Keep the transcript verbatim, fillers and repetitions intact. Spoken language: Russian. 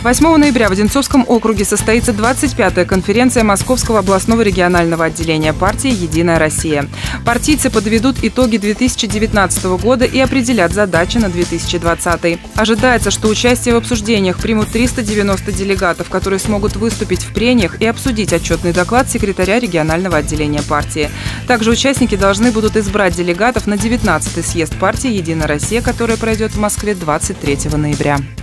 восьмого ноября в Одинцовском округе состоится двадцать пятая конференция Московского областного регионального отделения партии «Единая Россия». Партийцы подведут итоги две тысячи девятнадцатого года и определят задачи на две тысячи двадцатый. Ожидается, что участие в обсуждениях примут триста девяносто делегатов, которые смогут выступить в прениях и обсудить отчетный доклад секретаря регионального отделения партии. Также участники должны будут избрать делегатов на девятнадцатый съезд партии «Единая Россия», который пройдет в Москве двадцать третьего ноября.